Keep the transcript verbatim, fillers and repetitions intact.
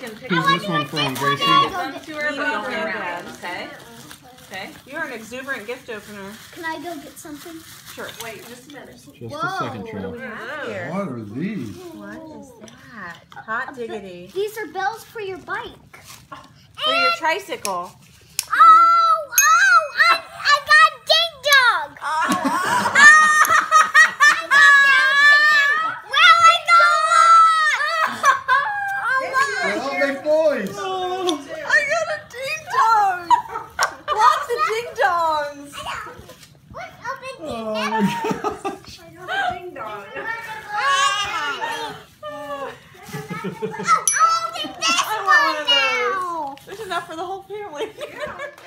can pick Who's this one from, Gracie? them to her both around, okay? Okay. You're an exuberant gift opener. Can I go get something? Sure. Wait, just a minute. Just Whoa, a second, What do we Cheryl. have here? What are these? What is that? Hot diggity. These are bells for your bike. For your tricycle. Oh, oh, I, I got ding dong. Oh. Well, I got They're all big boys. I got a ding dong. Lots of ding dongs. Oh my gosh. Ding dong. Oh, I'll get this I one want one of now. those. There's enough for the whole family.